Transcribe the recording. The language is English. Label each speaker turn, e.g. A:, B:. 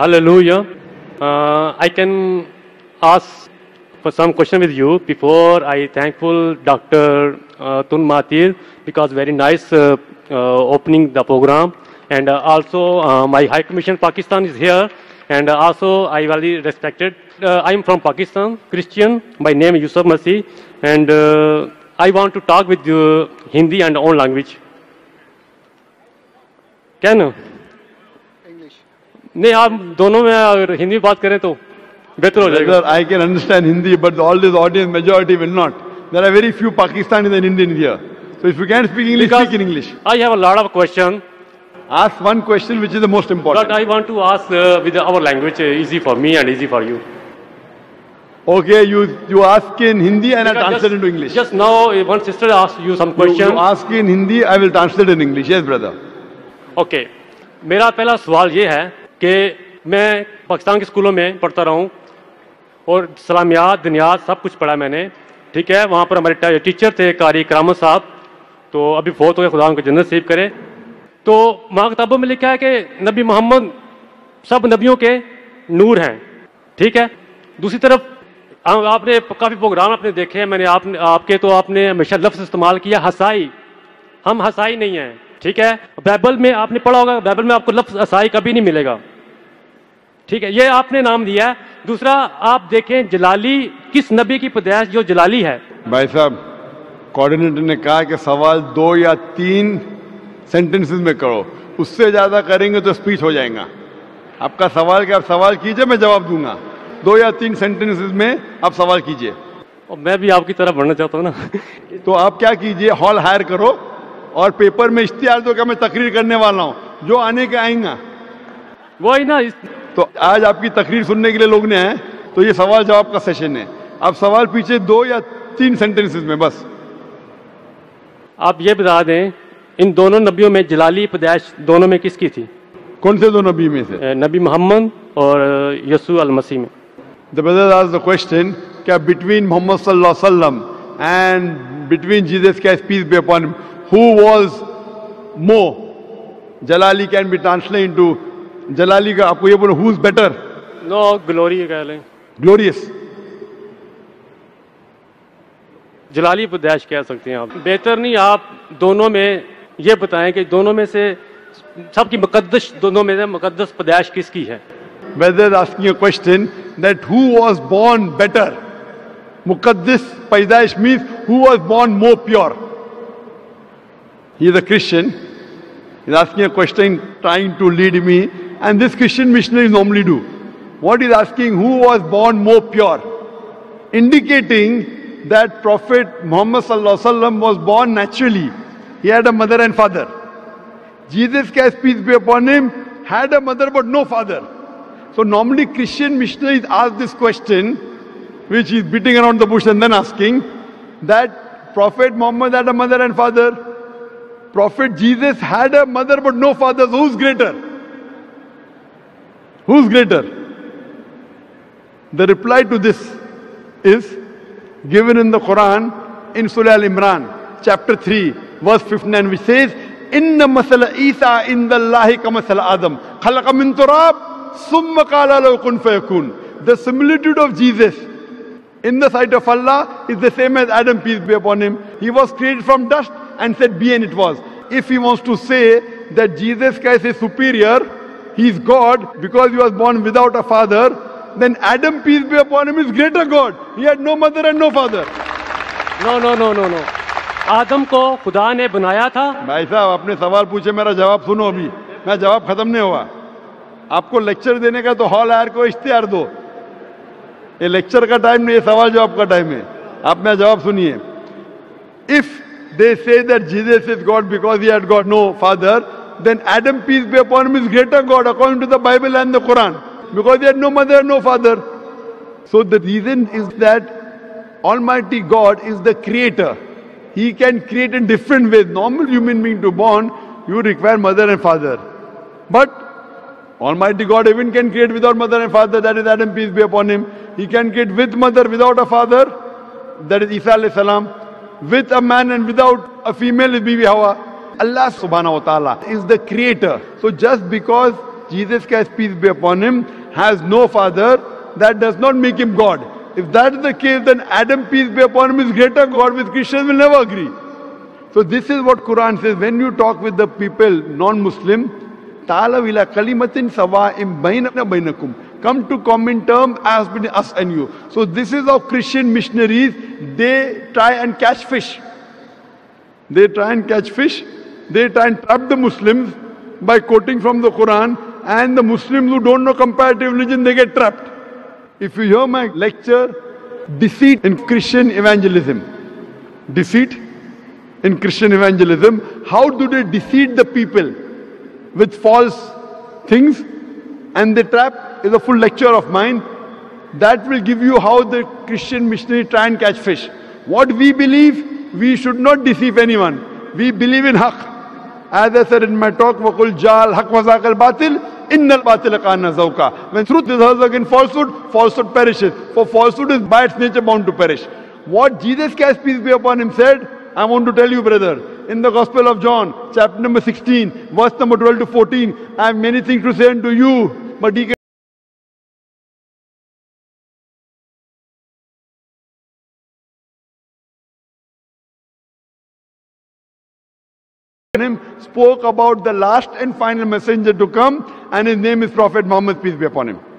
A: Hallelujah. I can ask for some question with you before I thankful Dr. Tun Mahathir because very nice opening the program, and also my High Commission Pakistan is here, and also I very respected. I am from Pakistan, Christian. My name is Yusuf Masih, and I want to talk with you Hindi and own language. Can? नहीं आप दोनों में अगर हिंदी बात करें तो बेहतर हो जाएगा.
B: I can understand Hindi, but all this audience majority will not. There are very few Pakistanis and Indians here. So if you can't speak English, speak in English.
A: I have a lot of questions.
B: Ask one question which is the most important.
A: But I want to ask with our language easy for me and easy for you.
B: Okay, you ask in Hindi and I translate into English.
A: Just now one sister asked you some questions.
B: You ask in Hindi, I will translate in English. Yes, brother.
A: Okay. मेरा पहला सवाल ये है कि मैं पाकिस्तान के स्कूलों में पढ़ता रहा हूँ और सलामियात दुनियात सब कुछ पढ़ा मैंने, ठीक है. वहाँ पर हमारे टीचर थे कारी करामत साहब, तो अभी बहुत हो गए, खुदा उनको जन्नत नसीब करे. तो वहाँ किताबों में लिखा है कि नबी मोहम्मद सब नबियों के नूर हैं, ठीक है. दूसरी तरफ आपने काफ़ी प्रोग्राम आपने देखे हैं मैंने, आपके तो आपने हमेशा लफ्ज़ इस्तेमाल किया हसाई. हम हसाई नहीं हैं, ठीक है. बाइबल में आपने पढ़ा होगा, बाइबल में आपको लफ्ज़ हसाई कभी नहीं मिलेगा, ठीक है. ये आपने नाम दिया है. दूसरा आप देखें जलाली, किस नबी की पैदाइश जो जलाली है?
B: भाई साहब, कोऑर्डिनेटर ने कहा कि सवाल 2 या 3 सेंटेंसेस में करो, उससे ज्यादा करेंगे तो स्पीच हो जाएगा. आपका सवाल क्या, आप सवाल कीजिए, मैं जवाब दूंगा. 2 या 3 सेंटेंसेस में आप सवाल कीजिए.
A: और मैं भी आपकी तरफ बढ़ना चाहता हूँ ना.
B: तो आप क्या कीजिए, हॉल हायर करो और पेपर में इश्तिहार दो कि मैं तकरीर करने वाला हूँ, जो आने के आएगा.
A: वही ना.
B: तो आज आपकी तकरीर सुनने के लिए लोग ने आए, तो ये सवाल जवाब का सेशन है. आप सवाल पीछे 2 या 3 सेंटेंसेस में बस.
A: आप ये बता दें इन दोनों नबियों में जलाली पैदाइश दोनों में किसकी थी?
B: कौन से 2 नबी में से?
A: नबी मोहम्मद और यसू अल मसीह में.
B: The brother asked the question क्या बिटवीन मोहम्मद सल्लल्लाहु अलैहि वसल्लम and between Jesus Christ peace be upon him, who was more? जलाली कैन बी ट्रांसलेट इनटू जलाली का आपको ये बोलो who is better?
A: No glory कह लें.
B: ग्लोरियस.
A: जलाली पैदाइश कह सकते हैं आप. बेहतर नहीं आप दोनों में ये बताएं कि दोनों में से सबकी मुकद्दस, दोनों में से मुकद्दस पैदाइश किसकी है?
B: Whether asking a question that who was born better? मुकद्दस पैदाइश means who was born more pure. He is a Christian. He is asking a question, trying to lead me, and this Christian missionaries normally do. What he is asking, who was born more pure? Indicating that Prophet Muhammad sallallahu alaihi wasallam was born naturally. He had a mother and father. Jesus Christ, peace be upon him, had a mother but no father. So normally Christian missionaries ask this question, which is beating around the bush and then asking that Prophet Muhammad had a mother and father. Prophet Jesus had a mother but no father. So who's greater? Who's greater? The reply to this is given in the Quran in Surah Al-Imran, chapter 3, verse 59, which says, Inna masala Isa inda Allahi ka masala Adam. Khalaqa min turab, summa qala lahu kun fayakun. The similitude of Jesus in the sight of Allah is the same as Adam, peace be upon him. He was created from dust and said, be, and it was. If he wants to say that Jesus Christ is superior, he is God because he was born without a father, then Adam, peace be upon him, is greater God. He had no mother and no father.
A: No. आदम को खुदा ने बनाया था.
B: भाई साहब आपने सवाल पूछे, मेरा जवाब सुनो. अभी मैं जवाब खत्म नहीं हुआ. आपको लेक्चर देने का तो हॉल आयर को इश्तिहार दो. ये लेक्चर का टाइम नहीं, ये सवाल जवाब का टाइम है. आप मेरा जवाब सुनिए. If they say that Jesus is God because he had got no father, then Adam, peace be upon him, is greater God according to the Bible and the Quran because he had no mother and no father. So the reason is that Almighty God is the creator. He can create in different ways. Normal human being to born, you require mother and father. But Almighty God even can create without mother and father, that is Adam, peace be upon him. He can create with mother without a father, that is Isa alayhi salam. With a man and without a female is Bibi Hawa. Allah subhanahu wa ta'ala is the creator. So just because Jesus Christ, peace be upon him, has no father, that does not make him God. If that is the case, then Adam, peace be upon him, is greater God, which Christians will never agree. So this is what Quran says. When you talk with the people, non-Muslim, Ta'ala ila kalimatin sawa'im bainana bainakum. Come to common terms as between us and you. So this is how Christian missionaries, they try and catch fish. They try and catch fish. They try and trap the Muslims by quoting from the Quran. And the Muslims who don't know comparative religion, they get trapped. If you hear my lecture, deceit in Christian evangelism. Deceit in Christian evangelism. How do they deceive the people with false things? And they trap is a full lecture of mine. That will give you how the Christian missionary try and catch fish. What we believe, we should not deceive anyone. We believe in haqq. As I said in my talk, وَقُلْ جَعَلْ حَقْ وَزَاقَ الْبَاطِلِ إِنَّ الْبَاطِلَ كَانَ زَوْقًا. When truth is hurled against falsehood, falsehood perishes. For falsehood is by its nature bound to perish. What Jesus Christ, peace be upon him, said, I want to tell you, brother, in the Gospel of John, chapter number 16, verse number 12 to 14, I have many things to say unto you, but he spoke about the last and final messenger to come, and his name is Prophet Muhammad, peace be upon him.